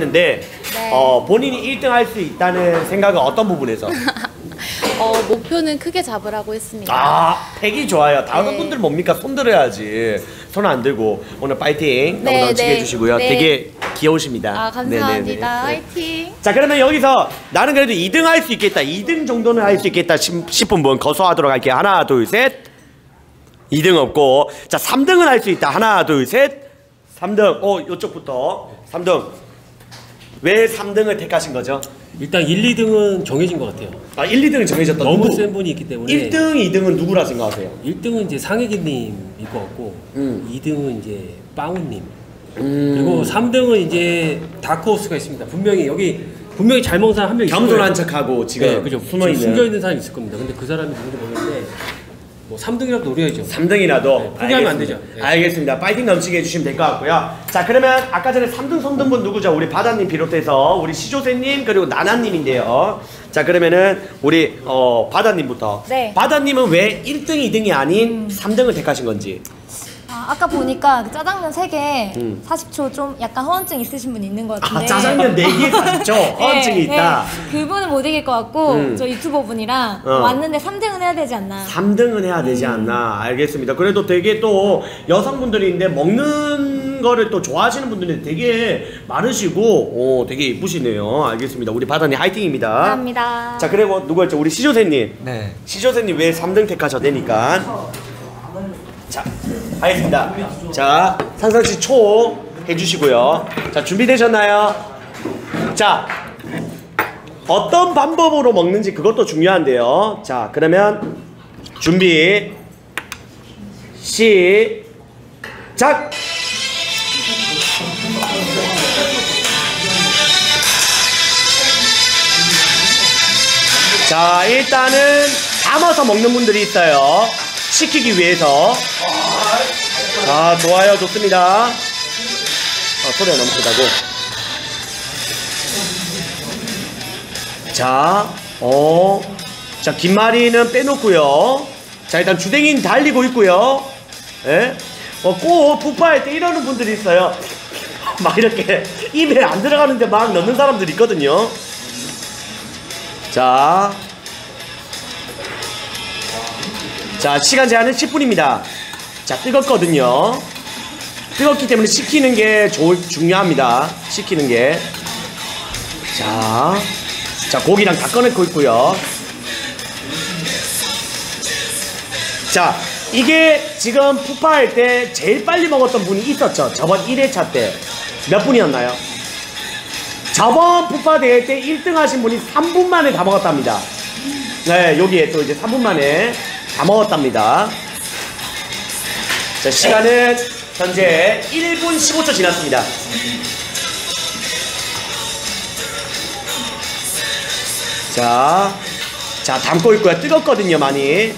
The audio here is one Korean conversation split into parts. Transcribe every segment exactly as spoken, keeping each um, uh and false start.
근데 네. 어, 본인이 일 등 할 수 있다는 생각은 어떤 부분에서? 어, 목표는 크게 잡으라고 했습니다. 아, 패기 좋아요. 다른 네. 분들 뭡니까? 손 들어야지. 손 안 들고 오늘 파이팅 네, 너무 넘치게 네, 해주시고요. 네. 되게 귀여우십니다. 아, 감사합니다. 네네네. 화이팅! 자, 그러면 여기서 나는 그래도 이 등 할 수 있겠다, 이 등 정도는 할 수 있겠다 싶은 분 거소하도록 할게요. 하나 둘 셋. 이 등 없고, 자 삼 등은 할 수 있다. 하나 둘 셋. 삼 등. 어, 이쪽부터 삼 등. 왜 삼 등을 택하신 거죠? 일단 일, 이 등은 정해진 것 같아요. 아, 일, 이 등은 정해졌다. 너무 누구? 센 분이 있기 때문에 일 등, 이 등은 누구라 생각하세요? 일 등은 이제 상혜기님일 것 같고 음. 이 등은 이제 빵우님 음. 그리고 삼 등은 이제 다크호스가 있습니다. 분명히 여기 분명히 잘 먹은 사람 한 명 있을 거예요. 겸손한 척하고 지금 네, 그죠. 숨어있는 숨겨있는 사람이 있을 겁니다. 근데 그 사람이 누군지 모르겠는데 뭐 삼 등이라도 노려야죠. 삼 등이라도 네, 포기하면 안 되죠. 네. 알겠습니다. 파이팅 넘치게 해주시면 될 것 같고요. 자, 그러면 아까 전에 삼 등 손든 분 누구죠? 우리 바다님 비롯해서 우리 시조새님 그리고 나나님인데요. 자, 그러면은 우리 어, 바다님부터. 네. 바다님은 왜 일 등, 이 등이 아닌 음. 삼 등을 택하신 건지. 아, 아까 보니까 그 짜장면 세 개 음. 사십 초 좀 약간 허언증 있으신 분 있는 것 같은데. 아, 짜장면 네 개 사십 초 허언증이 네, 있다. 네. 그분은 못 이길 것 같고 음. 저 유튜버 분이랑 어. 왔는데 삼 등은 해야 되지 않나. 삼 등은 해야 되지 않나. 알겠습니다. 그래도 되게 또 여성분들인데 먹는 거를 또 좋아하시는 분들이 되게 많으시고 오, 되게 이쁘시네요. 알겠습니다. 우리 바다님 화이팅입니다. 감사합니다. 자, 그리고 누구였죠? 우리 시조새님. 네. 시조새님 왜 삼 등 택하셨다니까. 자, 알겠습니다. 자, 상상씨 초 해주시고요. 자, 준비되셨나요? 자, 어떤 방법으로 먹는지 그것도 중요한데요. 자, 그러면 준비 시작. 자, 일단은 담아서 먹는 분들이 있어요. 시키기 위해서. 자, 좋아요. 좋습니다. 아, 소리가 너무 크다고. 자, 어. 자, 김말이는 빼놓고요. 자, 일단 주댕이는 달리고 있고요. 예? 어, 꼭 푸파할 때 이러는 분들이 있어요. 막 이렇게 입에 안 들어가는데 막 넣는 사람들이 있거든요. 자. 자, 시간 제한은 십 분입니다. 자, 뜨겁거든요. 뜨겁기 때문에 식히는 게 조, 중요합니다. 식히는 게. 자, 자, 고기랑 다 꺼내고 있고요. 자, 이게 지금 푸파할 때 제일 빨리 먹었던 분이 있었죠. 저번 일 회차 때. 몇 분이었나요? 저번 푸파 대회 때 일 등 하신 분이 삼 분 만에 다 먹었답니다. 네, 여기에 또 이제 삼 분 만에 다 먹었답니다. 자, 시간은 현재 일 분 십오 초 지났습니다. 자, 자, 담고 있고요. 뜨겁거든요, 많이.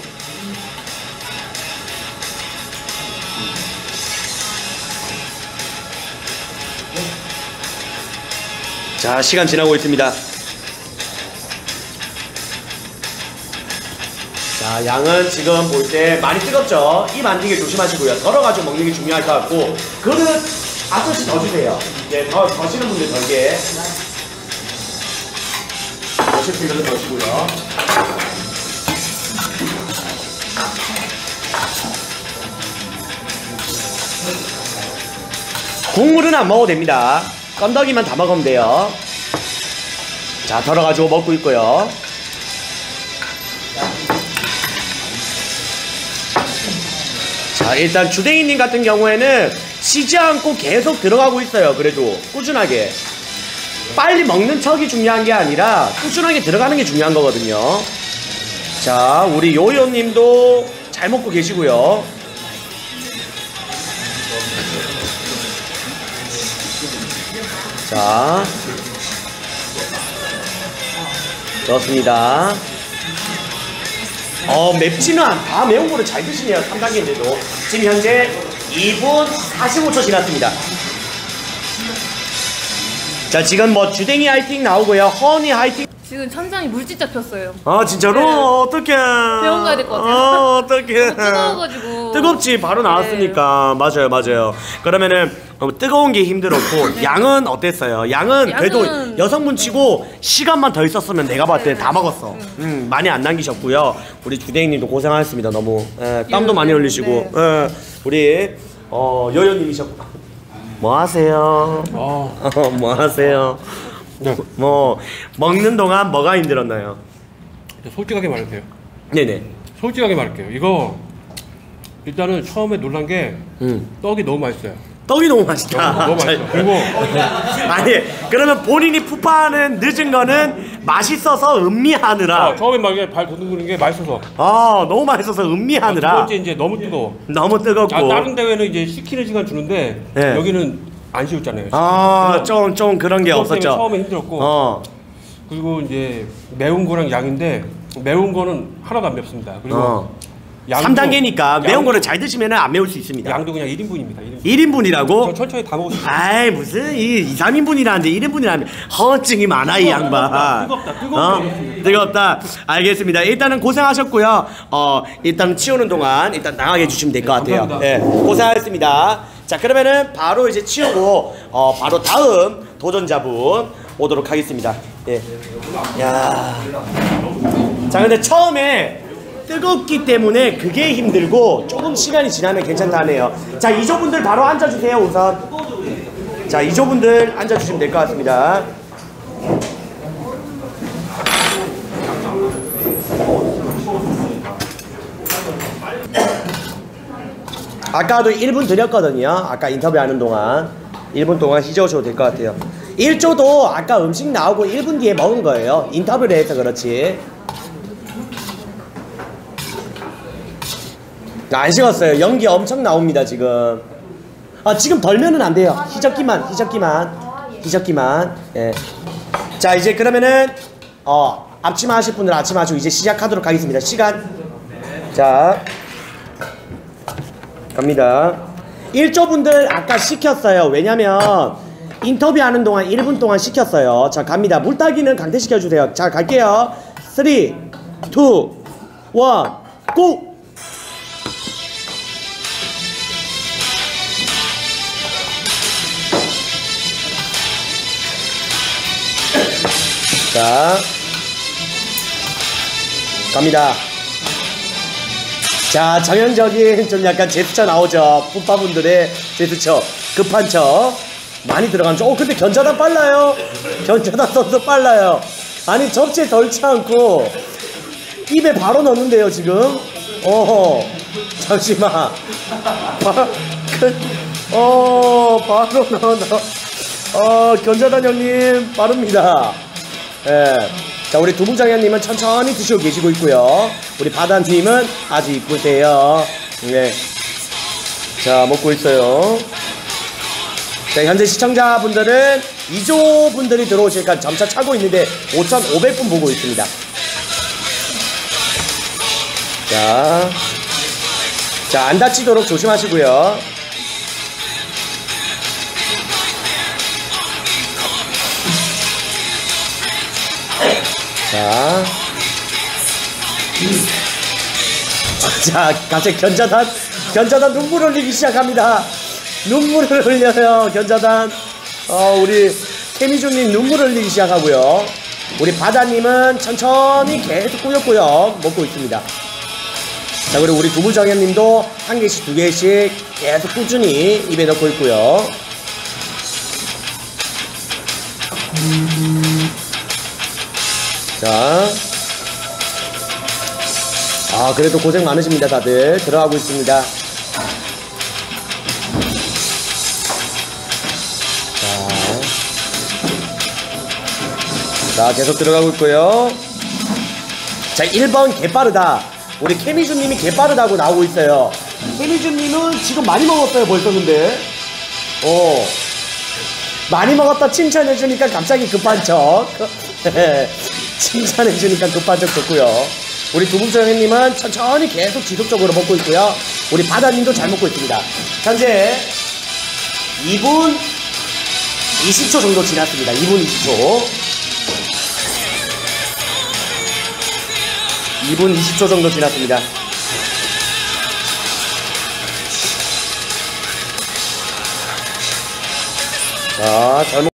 자, 시간 지나고 있습니다. 자, 양은 지금 볼 때 많이 뜨겁죠? 입 안 튀게 조심하시고요. 덜어가지고 먹는 게 중요할 것 같고, 그릇 아저씨 더 주세요. 네, 더, 더시는 분들 덜게. 더실 분들은 더시고요. 국물은 안 먹어도 됩니다. 건더기만 다 먹으면 돼요. 자, 덜어가지고 먹고 있고요. 자, 일단 주댕이님 같은 경우에는 쉬지 않고 계속 들어가고 있어요. 그래도 꾸준하게. 빨리 먹는 척이 중요한 게 아니라 꾸준하게 들어가는 게 중요한 거거든요. 자, 우리 요요님도 잘 먹고 계시고요. 자, 좋습니다. 어, 맵지는 않다. 매운 거를 잘 드시네요. 삼 단계인데도. 지금 현재 이 분 사십오 초 지났습니다. 자, 지금 뭐 주댕이 화이팅 나오고요. 허니 화이팅. 지금 천장이 물집 잡혔어요. 아 진짜로? 네. 어떡해. 병원 가야 될 것 같아요. 어, 어떡해. 너무 뜨거워가지고. 뜨겁지 바로 나왔으니까. 맞아요 맞아요. 그러면은 어, 뜨거운 게 힘들었고 양은 어땠어요? 양은, 양은- 그래도 여성분 치고 시간만 더 있었으면 내가 봤을 때 다 먹었어. 음, 많이 안 남기셨고요. 우리 주대행님도 고생하셨습니다. 너무 예, 땀도 많이 흘리시고 예, 우리 어, 여여님이셨고 뭐 하세요? 아, 어, 뭐 하세요? 네. 뭐 먹는 동안 뭐가 힘들었나요? 솔직하게 말할게요. 네네. 솔직하게 말할게요. 이거 일단은 처음에 놀란 게 음. 떡이 너무 맛있어요. 떡이 너무 맛있다. 너무 맛있어. 그리고 아니 그러면 본인이 푸파하는 늦은 거는 맛있어서 음미하느라. 아, 처음에 막 이게 발 더듬거리는 게 맛있어서. 아 너무 맛있어서 두 음미하느라. 번째 이제 너무 뜨거워. 너무 뜨겁고. 아, 다른 대회는 이제 식히는 시간 주는데 네. 여기는 안 식었잖아요. 아좀 좀 그런 게 그것 때문에 없었죠. 처음에 힘들었고. 어. 그리고 이제 매운 거랑 양인데 매운 거는 하나도 안 맵습니다. 그리고 어. 양도- 삼 단계니까 매운 양도- 거를 잘 드시면 안 매울 수 있습니다. 양도 그냥 일 인분입니다. 일 인분. 일 인분이라고? 저 천천히 다 먹을 수 있어요. 아이 무슨 이 이, 삼 인분이라는데 일 인분이라면 허증이 많아 이 양반. 뜨겁다, 뜨겁다, 어? 뜨겁다. 뜨겁다. 알겠습니다. 일단은 고생하셨고요. 어 일단 치우는 동안 일단 나가게 해주시면 될 것 같아요. 감사합니다. 네, 고생하셨습니다. 자 그러면은 바로 이제 치우고 어 바로 다음 도전자분 오도록 하겠습니다. 예. 야. 자 근데 처음에 뜨겁기 때문에 그게 힘들고 조금 시간이 지나면 괜찮다네요. 자 이조분들 바로 앉아주세요 우선. 자 이조분들 앉아주시면 될 것 같습니다. 아까도 일 분 드렸거든요. 아까 인터뷰하는 동안 일 분 동안 휘저으셔도 될 것 같아요. 일 조도 아까 음식 나오고 일 분 뒤에 먹은 거예요. 인터뷰를 해서 그렇지. 안 식었어요. 연기 엄청 나옵니다 지금. 아 지금 덜면은 안 돼요. 희적기만 희적기만 희적기만. 예. 자 이제 그러면은 어 앞치마 하실 분들 앞치마 하시고 이제 시작하도록 하겠습니다. 시간 자 갑니다. 일 조분들 아까 시켰어요. 왜냐면 인터뷰하는 동안 일 분 동안 시켰어요. 자 갑니다. 물따기는 강퇴시켜주세요. 자 갈게요. 삼, 이, 일, 고! 자 갑니다. 자 정형적인 좀 약간 제스처 나오죠. 푸파분들의 제스처 급한 척 많이 들어가는 척. 어 근데 견자단 빨라요. 견자단 선수 빨라요. 아니 접시에 덜지 않고 입에 바로 넣는데요 지금. 어허 잠시만 바, 그, 어 바로 넣어 어 견자단 형님 빠릅니다. 예. 자 우리 두부장현님은 천천히 드시고 계시고 있고요. 우리 바다님은 아주 이쁘세요. 네. 자 먹고 있어요. 자 현재 시청자분들은 이 조 분들이 들어오시니까 점차 차고 있는데 오천오백 분 보고 있습니다. 자, 자 안 다치도록 조심하시고요. 자, 자, 갑자기 견자단, 견자단 눈물을 흘리기 시작합니다. 눈물을 흘려요, 견자단. 어, 우리 케미주님 눈물을 흘리기 시작하고요. 우리 바다님은 천천히 계속 꾸역꾸역 먹고 있습니다. 자, 그리고 우리 두부정현님도 한 개씩, 두 개씩 계속 꾸준히 입에 넣고 있고요. 자, 아 그래도 고생 많으십니다. 다들 들어가고 있습니다. 자, 자 계속 들어가고 있고요. 자 일 번 개빠르다. 우리 케미주님이 개빠르다고 나오고 있어요. 케미주님은 지금 많이 먹었어요 벌써. 근데 어 많이 먹었다 칭찬해주니까 갑자기 급한 척. 칭찬해주니까 급한 척 좋고요. 우리 두부정현님은 천천히 계속 지속적으로 먹고 있고요. 우리 바다님도 잘 먹고 있습니다. 현재 이 분 이십 초 정도 지났습니다. 이 분 이십 초. 이 분 이십 초 정도 지났습니다. 자, 잘 먹